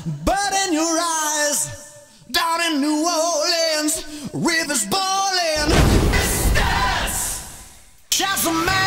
But in your eyes, down in New Orleans, rivers boiling. Misters! Shouts of man.